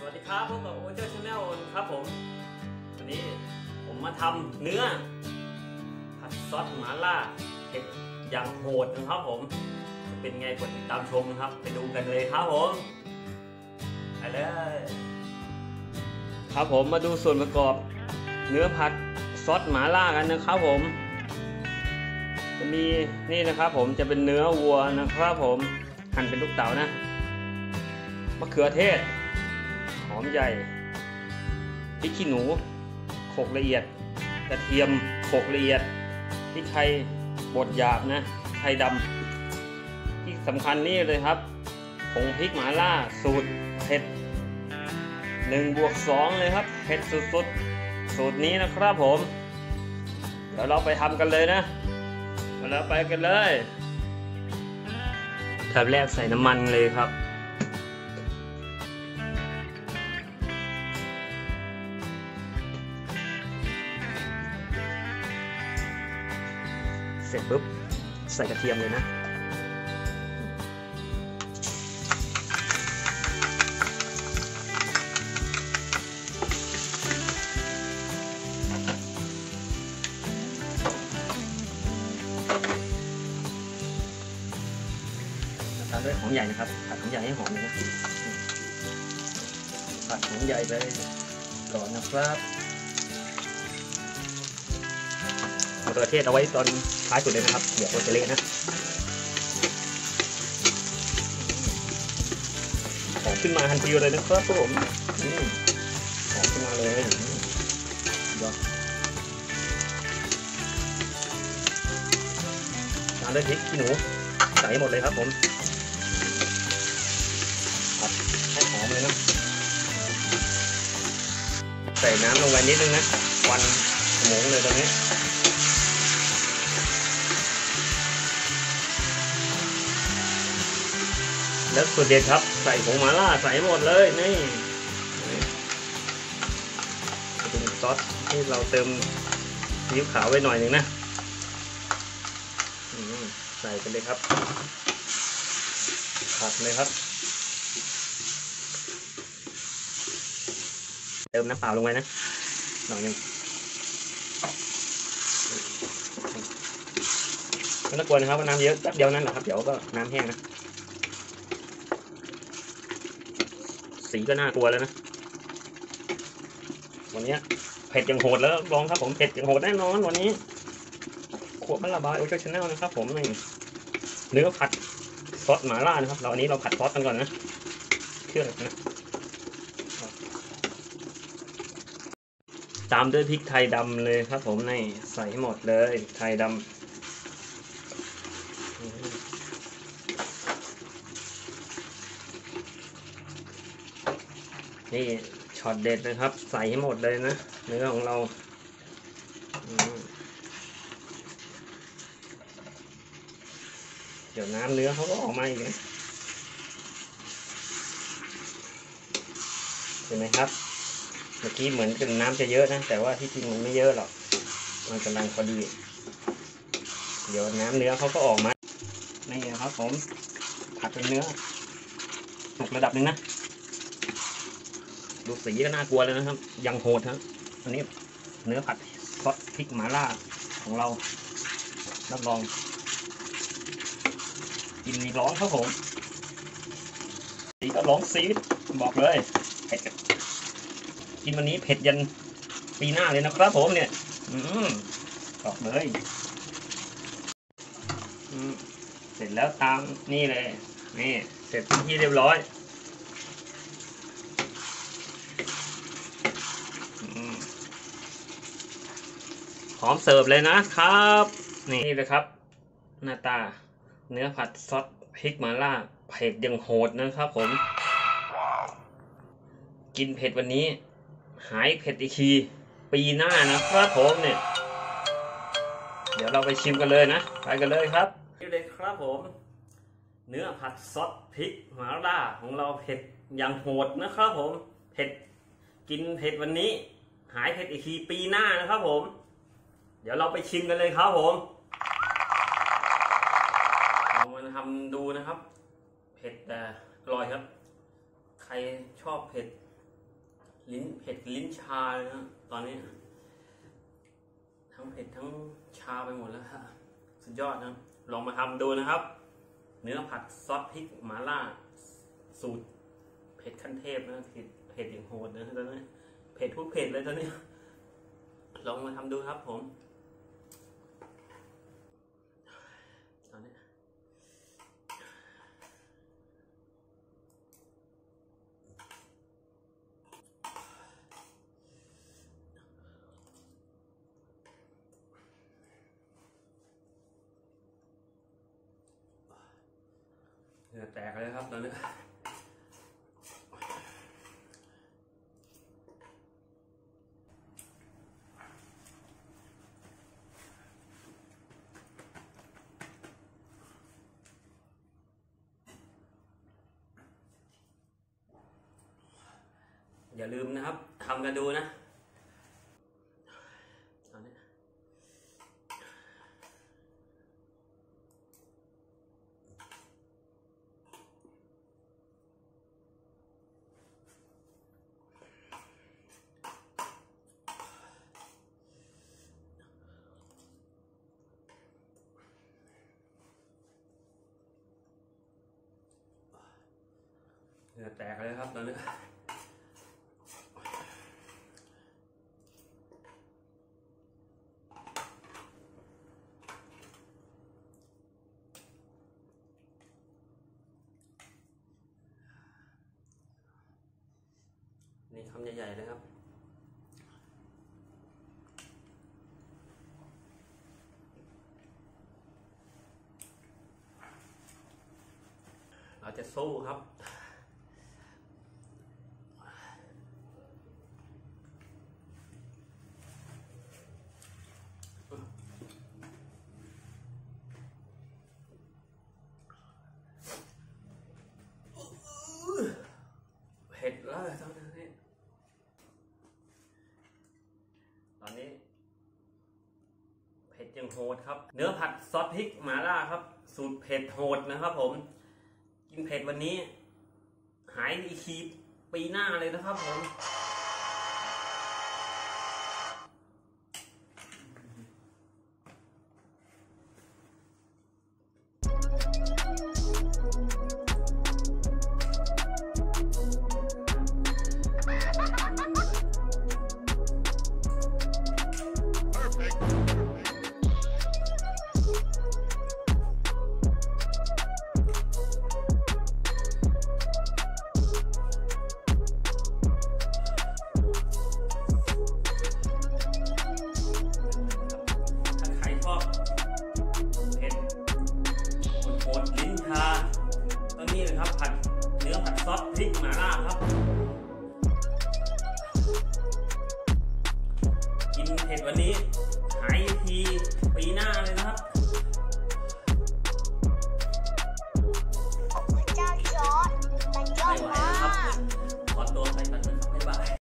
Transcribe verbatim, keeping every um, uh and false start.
วัสดีครับพบกับโอเจอร์ชาแนลครับผมวันนี้ผมมาทำเนื้อผัดซอสหม่าล่าเผ็ดอย่างโหดนะครับผมจะเป็นไงกดติดตามชมนะครับไปดูกันเลยครับผมไปเลยครับผมมาดูส่วนประกอบเนื้อผัดซอสหม่าล่ากันนะครับผมจะมีนี่นะครับผมจะเป็นเนื้อวัวนะครับผมหั่นเป็นลูกเต๋านะมะเขือเทศหอมใหญ่พริกขี้หนูโขลกละเอียดกระเทียมโขลกละเอียดพริกไทยบดหยาบนะไทยดำที่สำคัญนี่เลยครับผงพริกหม่าล่าสูตรเผ็ดหนึ่งบวกสองเลยครับเผ็ดสุดๆสูตรนี้นะครับผมเดี๋ยวเราไปทำกันเลยนะมาแล้วไปกันเลยขั้นแรกใส่น้ำมันเลยครับเสร็จปุ๊บใส่กระเทียมเลยนะตามด้วยหอมใหญ่นะครับผัดหอมใหญ่ให้หอมเลยนะผัดหอมใหญ่ไปก่อนนะครับมะเขือเทศเอาไว้ตอนท้ายสุดเลยนะครับเดี๋ยวเราจะเละนะหอมขึ้นมาทันทีเลยนะครับผมหอมขึ้นมาเลยยอดตามด้วยพริกขี้หนูใส่หมดเลยครับผมผัดให้หอมเลยนะใส่น้ำลงไปนิดนึงนะควันหมูเลยตรงนี้แล้วสูตรเด็ดครับใส่ผงหม่าล่าใส่หมดเลยนี่เป็นซอสที่เราเติมซีอิ๊วขาวไว้หน่อยหนึ่งนะใส่ไปเลยครับผัดเลยครับเติมน้ำเปล่าลงไปนะหน่อยหนึ่งไม่ต้องกลัวนะครับว่าน้ำเยอะแป๊บเดียวนั้นแหละครับเดี๋ยวก็น้ำแห้งนะสีก็น่ากลัวแล้วนะวันนี้เผ็ดอย่างโหดแล้วลองครับผมเผ็ดอย่างโหดแน่นอนวันนี้ขวบมันระบายโอเจอร์ชาแนลนะครับผมนี่เนื้อผัดซอสหม่าล่านะครับเราอันนี้เราผัดซอสกันก่อนนะเชื่อนะตามด้วยพริกไทยดำเลยครับผมนี่ใส่หมดเลยไทยดำนี่ช็อตเด็ดนะครับใส่ให้หมดเลยนะเนื้อของเราเดี๋ยวน้ำเนื้อเขาก็ออกมาอีกนะเห็นไหมครับเมื่อกี้เหมือนเป็นน้ำจะเยอะนะแต่ว่าที่จริงมันไม่เยอะหรอกมันกำลังพอดีเดี๋ยวน้ำเนื้อเขาก็ออกมานี่นะครับผมผัดเป็นเนื้อสุกระดับหนึ่งนะดูสีก็น่ากลัวเลยนะครับยังโหดครับอันนี้เนื้อผัดซอสพริกหม่าล่าของเรารับรองกินมีร้องครับผมสีก็ร้องซีดบอกเลยเผ็ดกินวันนี้เผ็ดยันปีหน้าเลยนะครับผมเนี่ยอืมบอกเลยอืมเสร็จแล้วตามนี่เลยนี่เสร็จที่เรียบร้อยพร้อมเสิร์ฟเลยนะครับนี่เลยครับหน้าตาเนื้อผัดซอสพริกหม่าล่าเผ็ดยังโหดนะครับผมกินเผ็ดวันนี้หายเผ็ดอีกทีปีหน้านะครับผมเนี่ยเดี๋ยวเราไปชิมกันเลยนะไปกันเลยครับนี่เลยครับผมเนื้อผัดซอสพริกหม่าล่าของเราเผ็ดยังโหดนะครับผมเผ็ดกินเผ็ดวันนี้หายเผ็ดอีกทีปีหน้านะครับผมเดี๋ยวเราไปชิมกันเลยครับผมลองมาทำดูนะครับเผ็ดแต่อร่อยครับใครชอบเผ็ดลิ้นเผ็ดลิ้นชาเลยนะตอนนี้ทั้งเผ็ดทั้งชาไปหมดแล้วฮะสุดยอดนะลองมาทำดูนะครับเนื้อผัดซอสพริกหม่าล่าสูตรเผ็ดขั้นเทพนะเผ็ดเผ็ดอย่างโหดนะตอนนี้เผ็ดทุกเผ็ดเลยตอนนี้ลองมาทำดูครับผมตอนนี้เหงื่อแตกเลยครับตอนนี้อย่าลืมนะครับทำกันดูนะตอนนี้เหงื่อแตกเลยครับตอนนี้นี่คำใหญ่ๆเลยครับเราจะสู้ครับเผ็ดแล้วตอนนี้ตอนนี้เผ็ดยังโหดครับเนื้อผัดซอสพริกหม่าล่าครับสูตรเผ็ดโหดนะครับผมกินเผ็ดวันนี้หายอีกทีปีหน้าเลยนะครับผมตัวนี้เลยครับผัดเนื้อผัดซอสพริกหม่าล่าครับกินเผ็ดวันนี้หายทีปีหน้าเลย